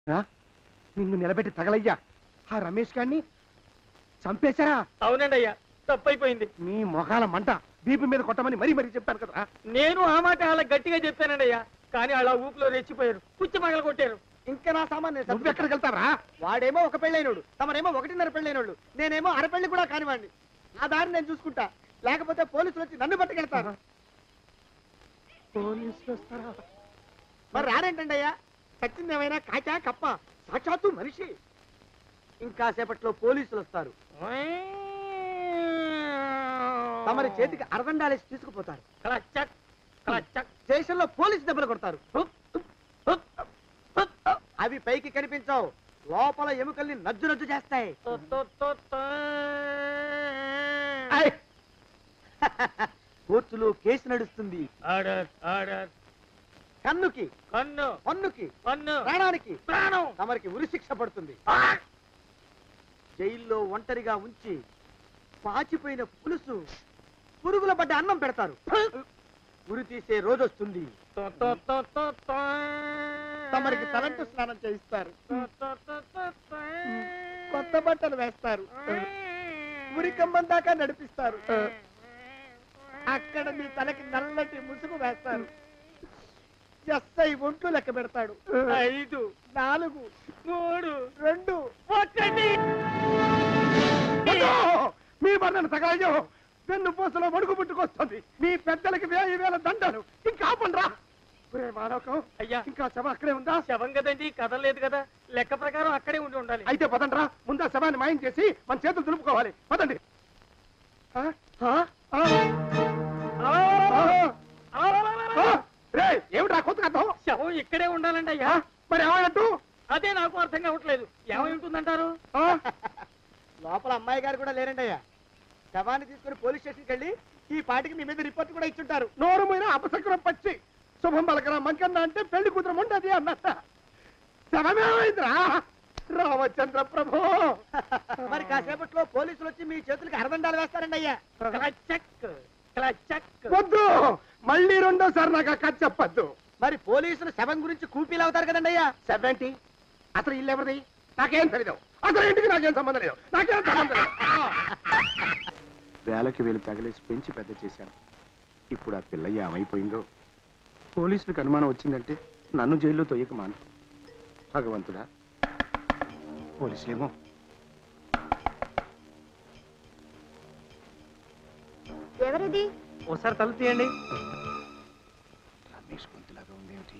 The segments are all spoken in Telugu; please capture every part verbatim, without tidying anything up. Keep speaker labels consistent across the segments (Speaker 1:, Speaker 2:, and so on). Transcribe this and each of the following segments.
Speaker 1: నిన్ను నిలబెట్టి తగలయ్యా ఆ రమేష్ గారిని చంపేశారా?
Speaker 2: అవునండి అయ్యా, తప్పైపోయింది.
Speaker 1: నీ మొఖాల మంట బీపీ మీద కొట్టమని మరీ మరీ చెప్పాను కదా.
Speaker 2: నేను ఆ మాట అలా గట్టిగా చెప్పానండి అయ్యా, కానీ అలా ఊపిలో రెచ్చిపోయారు, పుచ్చి పగల కొట్టారు.
Speaker 3: ఇంకా నా సామాన్
Speaker 1: నువ్వు ఎక్కడికి వెళ్తావరా?
Speaker 3: వాడేమో ఒక పెళ్ళైనోడు, తమరేమో ఒకటిన్నర పెళ్ళైనోళ్ళు, నేనేమో అరపెళ్లి కూడా కానివ్వండి. ఆ దారి నేను చూసుకుంటా, లేకపోతే పోలీసులు వచ్చి నన్ను పట్టుకెళ్తారు.
Speaker 1: పోలీసులు వస్తారా?
Speaker 3: మరి రారేంటండి అయ్యా, చచ్చింది ఏమైనా కాచా కప్ప, సాక్షాత్తు మనిషి. ఇంకా సేపట్లో పోలీసులు వస్తారు, తమరి చేతికి అరదండాలేసి తీసుకుపోతారు. స్టేషన్ లో పోలీసు దెబ్బలు కొడతారు, అవి పైకి కనిపించవు, లోపల ఎముకల్ని నజ్జు నజ్జు చేస్తాయి. కోర్టులో కేసు నడుస్తుంది. కన్నుకి
Speaker 2: కన్ను,
Speaker 3: పన్నుకి
Speaker 2: పన్ను,
Speaker 3: ప్రాణానికి
Speaker 2: ప్రాణం.
Speaker 3: తమరికి ఉరిశిక్ష పడుతుంది. జైల్లో ఒంటరిగా ఉంచి పాచిపోయిన పులుసు, పురుగుల పడ్డ అన్నం పెడతారు. ఉరి తీసే రోజు వస్తుంది. తమరికి తలంటు స్నానం చేయిస్తారు, కొత్త బట్టలు వేస్తారు, ఉరికంబం దాకా నడిపిస్తారు. అక్కడ మీ తలకి నల్లటి ముసుగు వేస్తారు. ఎస్ఐ ఒంట్లు లెక్క పెడతాడు.
Speaker 2: ఐదు,
Speaker 3: నాలుగు,
Speaker 2: మూడు,
Speaker 3: రెండు,
Speaker 2: ఒకటి.
Speaker 1: మీ బంధన తగలయ్యో, వెన్ను పూసలో మడుగు పుట్టుకొస్తుంది. మీ పెద్దలకి వేయి వేల దండలు. ఇంకా ఆపండ్రా. మానవకం
Speaker 2: అయ్యా,
Speaker 1: ఇంకా శవం అక్కడే ఉందా?
Speaker 2: శవం కదండి, కదలేదు కదా, లెక్క ప్రకారం అక్కడే ఉండి ఉండాలి.
Speaker 1: అయితే పదండ్రా, ముందు ఆ శవాన్ని మాయం చేసి మన చేతులు దులుపుకోవాలి. పదండి. ఏమిటా కొత్త కథ?
Speaker 2: శవం ఇక్కడే ఉండాలండి అయ్యా.
Speaker 1: మరి ఏమైనట్టు?
Speaker 2: అదే నాకు అర్థం కావట్లేదు. ఏమై ఉంటుందంటారు?
Speaker 3: లోపల అమ్మాయి గారు కూడా లేరండి అయ్యా. శవాన్ని తీసుకుని పోలీస్ స్టేషన్కి వెళ్ళి ఈ పాటికి మీ మీద రిపోర్ట్ కూడా ఇచ్చుంటారు.
Speaker 1: నోరు మీద అపశకునం పచ్చి శుభం పలకరా మంకన్న అంటే పెళ్లి కూతురు ఉండదు అన్నట్ట. శవమేమైందిరా రామచంద్ర ప్రభు?
Speaker 3: మరి కాసేపట్లో పోలీసులు వచ్చి మీ చేతులకి అరదండాలు వేస్తారండి అయ్యా.
Speaker 1: వద్దు, మళ్ళీ రెండోసారి నాకు కథ చెప్పద్దు.
Speaker 3: మరి పోలీసులు శవం గురించి కూపీలు అవుతారు కదండి అయ్యా.
Speaker 1: సెవెంటీ అసలు ఇల్లు ఎవరిది? నాకేం తెలియదు. అసలు ఇంటికి నాకేం సంబంధం లేదు. నాకేం సంబంధం లేదు. వేలకి వేలు తగిలేసి పెంచి పెద్ద చేశాను. ఇప్పుడు ఆ పిల్లయ్య ఏమైపోయిందో. పోలీసులకు అనుమానం వచ్చిందంటే నన్ను జైల్లో తొయ్యక మాను. భగవంతుడా, పోలీసులేమో.
Speaker 4: ఎవరిది?
Speaker 2: ఒకసారి తలుపు తీయండి.
Speaker 1: రమేష్ గొంతులాగా ఉందేమిటి?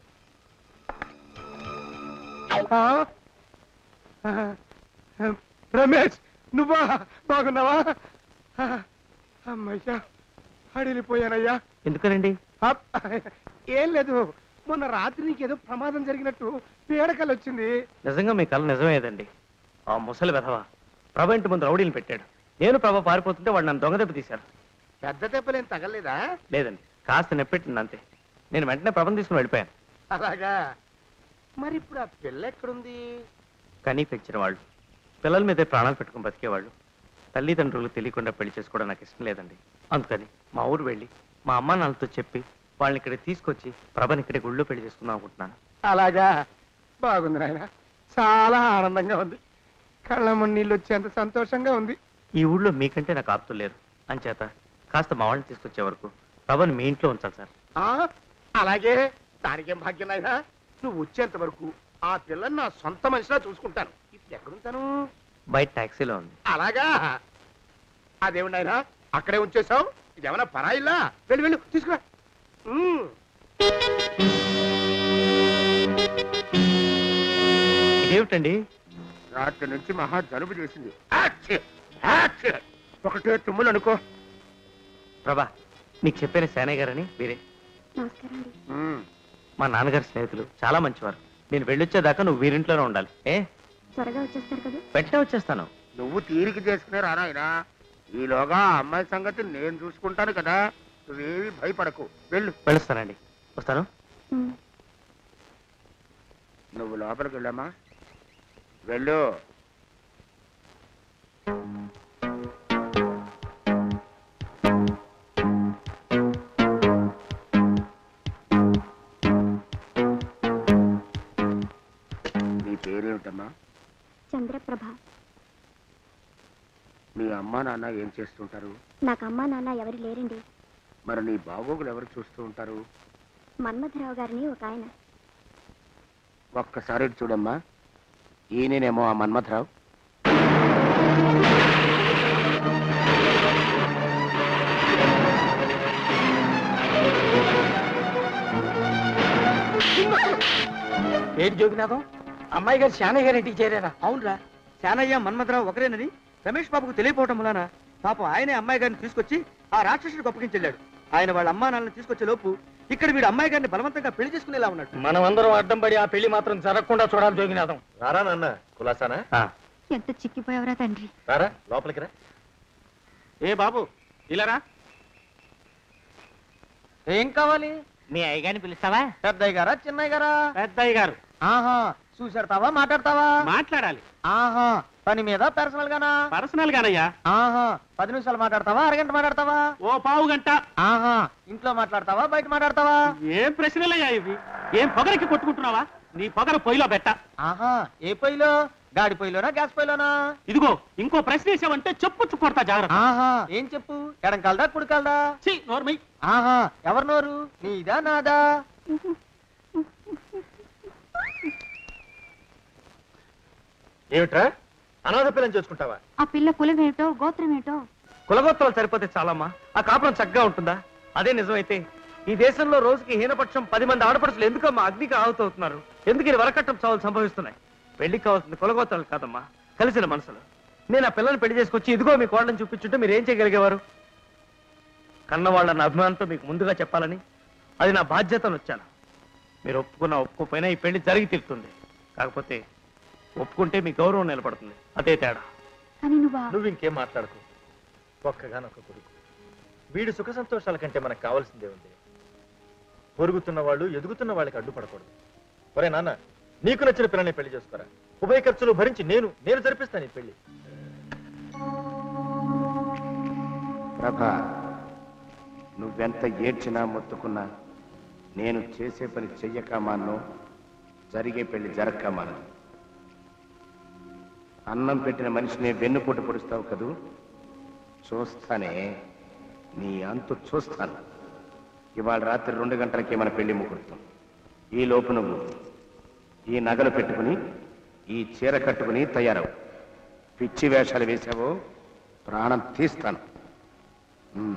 Speaker 1: రమేష్, నువ్వా? బాగున్నావా? అమ్మయ్యా, అడిలిపోయానయ్యా.
Speaker 2: ఎందుకనండి?
Speaker 1: ఏం లేదు, మొన్న రాత్రి నీకేదో ప్రమాదం జరిగినట్టు పీడకలు వచ్చింది.
Speaker 2: నిజంగా మీ కళ నిజమేదండి. ఆ ముసలి వెధవ ప్రభ ఇంటి ముందు రౌడీని పెట్టాడు. నేను ప్రభ పారిపోతుంటే వాడు నన్ను దొంగ దెబ్బ తీశారు.
Speaker 1: పెద్ద దెబ్బలేం తగలేదా?
Speaker 2: లేదండి, కాస్త నెప్పెట్టింది అంతే. నేను వెంటనే ప్రభను తీసుకుని వెళ్ళిపోయాను.
Speaker 1: అలాగా? మరి ఇప్పుడు ఆ పిల్ల ఎక్కడుంది?
Speaker 2: కనీ పెంచిన వాళ్ళు పిల్లల మీదే ప్రాణాలు పెట్టుకుని బతికేవాళ్ళు తల్లిదండ్రులు తెలియకుండా పెళ్లి చేసుకోవడం నాకు ఇష్టం లేదండి. అందుకని మా ఊరు వెళ్ళి మా అమ్మా నాన్నలతో చెప్పి వాళ్ళని ఇక్కడ తీసుకొచ్చి ప్రభని ఇక్కడ గుళ్ళో పెళ్లి చేసుకుందాం అనుకుంటున్నాను.
Speaker 1: అలాగా? బాగుంది నాయన, చాలా ఆనందంగా ఉంది. కళ్ళమ్మ నీళ్ళు వచ్చేంత సంతోషంగా ఉంది.
Speaker 2: ఈ ఊళ్ళో మీకంటే నాకు ఆప్తులు లేరు. అంచేత కాస్త మా వాళ్ళని తీసుకొచ్చే వరకు ప్రభని మీ ఇంట్లో ఉంచాలి సార్.
Speaker 1: అలాగే, దానికేం భాగ్యం నాయనా. నువ్వు వచ్చేంత వరకు ఆ పిల్లని నా సొంత మనిషిలా చూసుకుంటాను. ఇప్పుడు ఎక్కడుంటాను?
Speaker 2: బయట టాక్సీలో ఉంది.
Speaker 1: అలాగా? అదేమిటి నాయనా అక్కడే ఉంచేసావు? ఇదేమన్నా పరాయిల్లా? వెళ్ళి వెళ్ళు, తీసుకురా.
Speaker 2: ఇదేమిటండి?
Speaker 1: రాత్రి నుంచి మహా జలుబు చేసింది. ఒకటే తుమ్ములు అనుకో.
Speaker 2: ప్రభా, నీకు చెప్పిన సేనయ్య గారని వీరే మా నాన్నగారి స్నేహితులు, చాలా మంచివారు. నేను వెళ్ళొచ్చేదాకా నువ్వు వీరింట్లోనే ఉండాలి. ఏ
Speaker 4: త్వరగా వచ్చేస్తారు కదా?
Speaker 2: వెంటనే వచ్చేస్తాను.
Speaker 1: నువ్వు తీరిక చేసుకునే రానాయనా. ఈలోగా అమ్మాయి సంగతి నేను చూసుకుంటాను కదా, నువ్వేవి భయపడకు. వెళ్ళు.
Speaker 2: వెళ్ళొస్తానండి, వస్తాను.
Speaker 1: నువ్వు లోపలికి వెళ్ళమ్మా, వెళ్ళు. నీ పేరేమిటమ్మా?
Speaker 4: చంద్రప్రభ.
Speaker 1: మీ అమ్మా నాన్న ఏం చేస్తుంటారు?
Speaker 4: నాకు అమ్మా నాన్న ఎవరు లేరండి.
Speaker 1: మరి నీ బాగోగులు ఎవరు చూస్తూ ఉంటారు?
Speaker 4: మన్మథరావు గారిని ఒక ఆయన.
Speaker 1: ఒక్కసారి ఇటు చూడమ్మా. ఈయనేనేమో ఆ మన్మథరావు.
Speaker 3: ఏంటి జోగినాథం, అమ్మాయి గారు శానయ్య గారి ఇంటికి చేరారా? అవునరా, శానయ్య మన్మథరావు ఒకరేనని రమేష్ బాబుకు తెలియపోవటం వలన పాపం ఆయనే అమ్మాయి గారిని తీసుకొచ్చి ఆ రాక్షసుడికి అప్పగించెళ్ళాడు. ఆయన వాళ్ళ అమ్మా నాన్నని తీసుకొచ్చే లోపు ఇక్కడ వీడు అమ్మాయి గారిని బలవంతంగా పెళ్లి చేసుకునేలా ఉన్నాడు.
Speaker 2: మనం అందరం అడ్డం పడి ఆ పెళ్లి మాత్రం జరగకుండా చూడాలి జోగినాథం.
Speaker 5: రారా నాన్న, కులాసానా?
Speaker 4: ఎంత చిక్కిపోయావరా తండ్రి.
Speaker 5: రారా లోపలికి రా.
Speaker 2: ఏ బాబు ఇలారా.
Speaker 3: ఏం కావాలి?
Speaker 2: మీ అయ్యగారిని పిలుస్తావా?
Speaker 3: పెద్దయ్య గారా చిన్నయ్య గారా?
Speaker 2: పెద్దయ్య గారు.
Speaker 3: ఆహా, చూసాడతావా మాట్లాడతావా?
Speaker 2: మాట్లాడాలి.
Speaker 3: ఆహా, పని మీద పర్సనల్ గానా?
Speaker 2: పర్సనల్ గానయ్యా.
Speaker 3: ఆహా, పది నిమిషాలు మాట్లాడతావా అరగంట మాట్లాడతావా?
Speaker 2: ఓ పావు గంట.
Speaker 3: ఆహా, ఇంట్లో మాట్లాడతావా బయట మాట్లాడతావా?
Speaker 2: ఏం ప్రశ్నలయ్యా ఇవి? ఏం పొగరికి కొట్టుకుంటున్నావా? నీ పొగరు పొయ్యిలో పెట్ట.
Speaker 3: ఆహా, ఏ పొయ్యిలో? గాడి పొయ్యిలోనా గ్యాస్ పొయ్యిలోనా?
Speaker 2: ఇదిగో ఇంకో ప్రశ్న వేసావంటే చెప్పు కొడతా జాగ్రత్త.
Speaker 3: ఆహా, ఏం చెప్పు? ఎడం కలదా కుడి కలదా?
Speaker 2: ఛీ, నోర్మై.
Speaker 3: ఆహా, ఎవరి నోరు? నీదా నాదా?
Speaker 5: ఏమిట్రా, అనాథ పిల్లని చేసుకుంటావా?
Speaker 4: ఆ పిల్ల కులమేమిటో గోత్రమేమిటో?
Speaker 2: కులగోత్రాలు సరిపోతే చాలమ్మా, ఆ కాపురం చక్కగా ఉంటుందా? అదే నిజమైతే ఈ దేశంలో రోజుకి హీనపక్షం పది మంది ఆడపడుచులు ఎందుకమ్మా అగ్నికి ఆహుతవుతున్నారు? ఎందుకు ఈ వరకట్టం చావులు సంభవిస్తున్నాయి? పెళ్లికి కావాల్సింది కులగోత్రాలు కాదమ్మా, కలిసిన మనసులు. నేను ఆ పిల్లని పెళ్లి చేసుకొచ్చి ఇదిగో మీ కోళ్ళని చూపించుంటే మీరు ఏం చేయగలిగేవారు? కన్నవాళ్ళన్న అభిమానంతో మీకు ముందుగా చెప్పాలని, అది నా బాధ్యతను వచ్చాను. మీరు ఒప్పుకున్నా ఒప్పుకోపోయినా ఈ పెళ్లి జరిగి తీరుతుంది. కాకపోతే ఒప్పుకుంటే మీ గౌరవం నిలబడుతుంది, అదే తేడా.
Speaker 4: కానీ నువ్వా?
Speaker 5: నువ్వు ఇంకేం మాట్లాడుకో. ఒక్కగానొక్క కొడుకు, వీడి సుఖ సంతోషాల కంటే మనకు కావాల్సిందే ఉంది. పొరుగుతున్న వాళ్ళు ఎదుగుతున్న వాళ్ళకి అడ్డుపడకూడదు. ఒరే నాన్న, నీకు నచ్చిన పిల్లని పెళ్లి చేసుకోరా. ఉభయ ఖర్చులు భరించి నేను నేను జరిపిస్తాను ఈ పెళ్లి.
Speaker 1: ప్రభా, నువ్వెంత ఏడ్చినా మొత్తుకున్నా నేను చేసే పని చెయ్యక మానో, జరిగే పెళ్లి జరగక మానదు. అన్నం పెట్టిన మనిషిని వెన్నుపోటు పొడుస్తావు కదూ, చూస్తానే, నీ అంతు చూస్తాను. ఇవాళ రాత్రి రెండు గంటలకే మన పెళ్లి ముహూర్తం. ఈ లోపు నువ్వు ఈ నగలు పెట్టుకుని ఈ చీర కట్టుకుని తయారవు. పిచ్చి వేషాలు వేశావో ప్రాణం తీస్తాను. ఉమ్.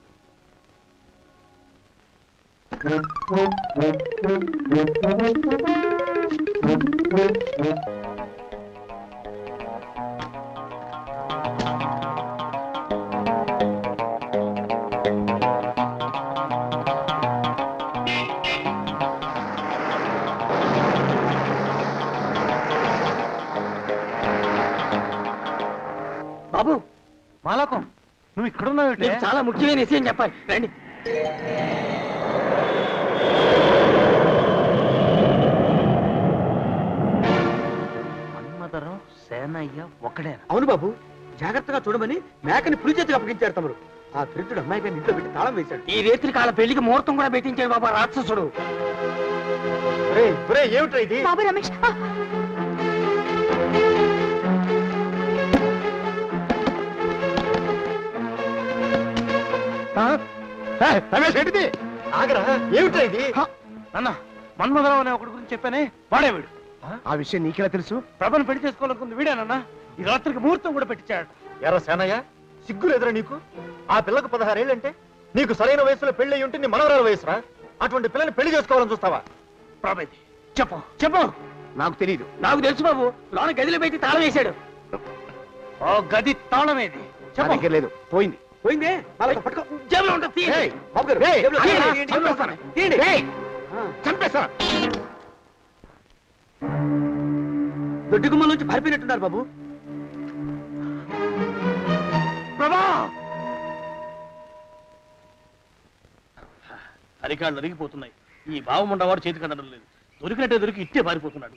Speaker 3: బాబు, మాలకం, నువ్వు ఇక్కడున్నావు? చాలా ముఖ్యమైన విషయం చెప్పాలి, రండి.
Speaker 2: మన్మథరావు సేనయ్య ఒకడే?
Speaker 3: అవును బాబు, జాగ్రత్తగా చూడమని మేకని పులి చేతికి అప్పగించారు తమరు. ఆ దరిద్రుడు అమ్మాయి గారిని ఇంట్లో పెట్టి తాళం వేశాడు. ఈ రేత్రి కాల పెళ్లికి ముహూర్తం కూడా పెట్టించాడు బాబా రాక్షసుడు.
Speaker 5: ఏమిట్రా ఇది?
Speaker 4: బాబు రమేష్, ఆ!
Speaker 1: రమేష్, ఏంటిది?
Speaker 5: ఆగరా, ఏమిట్రా ఇది?
Speaker 2: అన్న, మన్మథరావు అనే ఒకటి గురించి చెప్పానే, వాడే వీడు.
Speaker 1: ఆ విషయం నీకెలా తెలుసు?
Speaker 2: ప్రభను పెళ్లి చేసుకోవాలనుకుంది వీడేనన్నా. ఈ రాత్రికి ముహూర్తం కూడా పెట్టించాడు.
Speaker 5: ఎరా సేనయ్య, సిగ్గులు ఎదురా నీకు? ఆ పిల్లకు పదహారేళ్ళంటే నీకు సరైన వయసులో పెళ్లి అయ్యి ఉంటే నీ మనవరాల వయసురా. అటువంటి పిల్లని పెళ్లి చేసుకోవాలని చూస్తావా?
Speaker 2: ప్రభేది చెప్పు చెప్పు.
Speaker 1: నాకు తెలియదు.
Speaker 3: నాకు తెలుసు బాబు, లోన గదిలో పెట్టి తాళం వేశాడు.
Speaker 2: ఓ గది తాళమేది చెప్పు.
Speaker 1: లేదు, పోయింది.
Speaker 3: పోయిందే, వాళ్ళకి పట్టుకో.
Speaker 2: జేబులో ఉంటుంది, తీయండి.
Speaker 1: ఏయ్,
Speaker 3: బాబు గారు,
Speaker 1: ఏయ్,
Speaker 3: జేబులో
Speaker 1: తీయండి,
Speaker 3: తీయండి,
Speaker 1: చంపేస్తాను.
Speaker 3: తీయండి.
Speaker 1: ఏయ్,
Speaker 3: ఆ,
Speaker 1: చంపేస్తా.
Speaker 3: దొడ్డి గుమ్మల నుంచి పారిపోయినట్టున్నారు బాబు.
Speaker 2: ప్రభా,
Speaker 6: అరికాళ్ళు అరిగిపోతున్నాయి. ఈ బావముండవాడు చేతికి అందడం లేదు. దొరికినట్టే దొరికి ఇట్టే పారిపోతున్నాడు.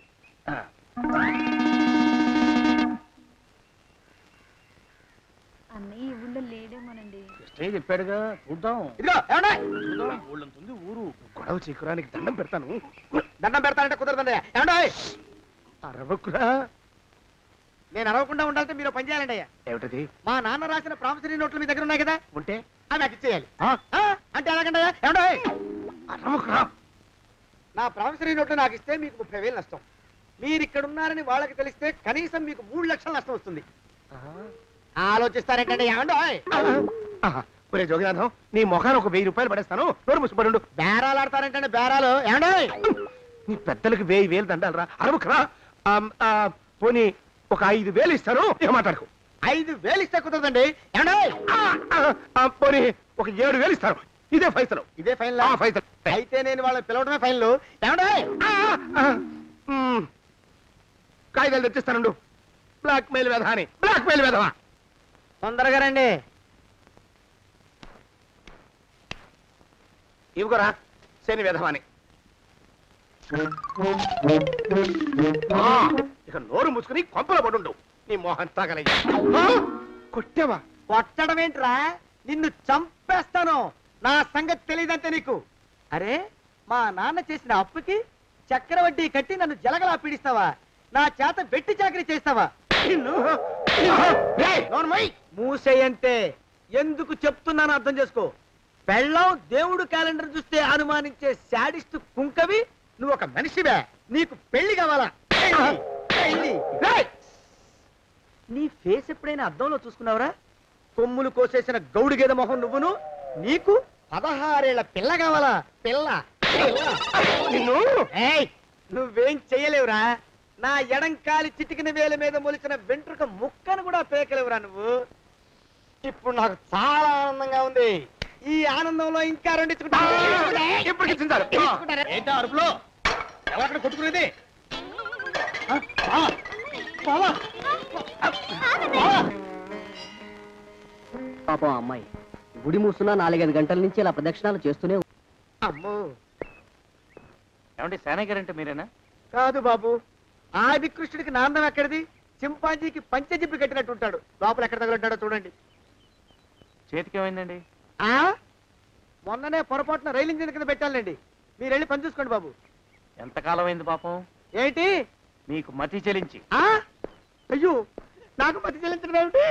Speaker 4: అన్నయ్య ఈ ఊళ్ళో లేడేమోనండి.
Speaker 6: కృష్ణయ్య చెప్పాడుగా, చూద్దాం.
Speaker 3: ఇదిగో ఏమండే,
Speaker 6: చూద్దాం, ఊళ్ళంతుంది ఊరు.
Speaker 1: గొడవ చీకురానికి దండం పెడతాను.
Speaker 3: దండం పెడతానంటే కుదరదండి. ఏమండే,
Speaker 1: అరవకురా.
Speaker 3: నేను అరవకుండా ఉండాలంటే మీరు పని చేయాలండి అయ్యా.
Speaker 1: ఏమిటది?
Speaker 3: మా నాన్న రాసిన ప్రామిసరీ నోట్లు మీ దగ్గర ఉన్నాయి కదా,
Speaker 1: ఉంటే
Speaker 3: అవి నాకు ఇచ్చేయాలి.
Speaker 1: ఆ?
Speaker 3: ఆ? అంటే ఎలాగండి అయ్యా? ఏమండో?
Speaker 1: అరవకురా.
Speaker 3: నా ప్రామిసరీ నోట్లు నాకు ఇస్తే మీకు ముప్పై వేలు నష్టం. మీరు ఇక్కడ ఉన్నారని వాళ్ళకి తెలిస్తే కనీసం మీకు మూడు లక్షల నష్టం వస్తుంది. ఆలోచిస్తారేంటండి? ఏమండో?
Speaker 1: ఆహా. ఒరే జోగినాథం, నీ మొఖాన్ని ఒక వెయ్యి రూపాయలు పడేస్తాను. నోరు ముసుపడు.
Speaker 3: బేరాలు ఆడతారేంటండి? బేరాలు ఏమండో?
Speaker 1: నీ పెద్దలకు వెయ్యి వేలు దండాలరా. అరవకురా. ఆమ్, ఆ, పోనీ ఒక ఐదు వేలు ఇస్తాను. ఏం మాట్లాడుకో.
Speaker 3: ఐదు వేలు ఇస్తే కుదరదండి. ఏమండో?
Speaker 1: ఆ, ఆ, ఆ, పోనీ ఒక ఏడు వేలు ఇస్తాను. ఇదే ఫైసలు.
Speaker 3: ఇదే ఫైన్
Speaker 1: ఆ, ఫైసలు.
Speaker 3: అయితే నేను వాళ్ళని పిలవడమే ఫైన్లు. ఏమండో?
Speaker 1: ఆ, ఆ, మ్. కాగితాలు తెచ్చిస్తానుండు. బ్లాక్ మెయిల్ వెధ అని. బ్లాక్ మెయిల్ వెధవా.
Speaker 3: తొందరగా రండి.
Speaker 1: ఇవ్వరా శని వెధవాని. ఆ, ఇక నోరు ముసుకుని కొంపల పడుండు. నీ మోహన్ తాగలయ్యా. కొట్టావా?
Speaker 3: కొట్టడం ఏంట్రా? నిన్ను చంపేస్తాను. నా సంగతి తెలియదంటే నీకు. అరే, మా నాన్న చేసిన అప్పుకి చక్రవడ్డీ కట్టి నన్ను జలగలా పీడిస్తావా? నా చేత వెట్టి చాకరీ చేస్తావా? నిన్ను మూసేయంటే ఎందుకు చెప్తున్నాను అర్థం చేసుకో. పెళ్ళం దేవుడు క్యాలెండర్ చూస్తే అనుమానించే శాడిస్ట్ కుంకవి నువ్వు ఒక మనిషివే. నీకు పెళ్లి కావాలా? పెళ్లి, పెళ్లి. రేయ్! నీ ఫేస్ ఎప్పుడైనా అద్దంలో చూసుకున్నావురా? కొమ్ములు కోసేసిన గౌడు గేదె మొహం నువ్వును. నీకు పదహారేళ్ల పిల్ల కావాలా? పిల్ల, పిల్ల.
Speaker 1: నిన్ను
Speaker 3: ఏయ్, నువ్వేం చెయ్యలేవురా. నా ఎడంకాలి చిటికిన వేల మీద మొలిచిన వెంట్రుక ముక్కను కూడా పేకలేవురా నువ్వు. ఇప్పుడు నాకు చాలా ఆనందంగా ఉంది. ఈ ఆనందంలో ఇంకా రెండించుకుంటా.
Speaker 1: ఇప్పటికి చింతారు.
Speaker 6: ఏంటా అరుపులో? ఎవరక్కడ కొట్టుకునేది? ఆ, బావా, బావా, బావా.
Speaker 7: పాపం అమ్మాయి గుడి మూసున్న నాలుగైదు గంటల నుంచి ఇలా ప్రదక్షిణాలు చేస్తూనే ఉంది.
Speaker 3: అమ్మో,
Speaker 2: ఏమంటే సేనయ్య గారంటే మీరేనా?
Speaker 3: కాదు బాబు. ఆది కృష్ణుడికి నాందం ఎక్కడిది? చింపాంజీకి పంచజిప్పి కట్టినట్టు ఉంటాడు. లోపల ఎక్కడ తగులుంటాడో చూడండి.
Speaker 2: చేతికి ఏమైందండి?
Speaker 3: ఆ మొన్ననే పొరపాటున రైలు ఇంజిన్ కింద పెట్టాలండి. మీరు వెళ్ళి పని చూసుకోండి బాబు.
Speaker 2: ఎంతకాలం అయింది పాపం?
Speaker 3: ఏంటి?
Speaker 2: మీకు మతి చెలించి.
Speaker 3: ఆ అయ్యో, నాకు మతి చెల్లించడం ఏమిటి?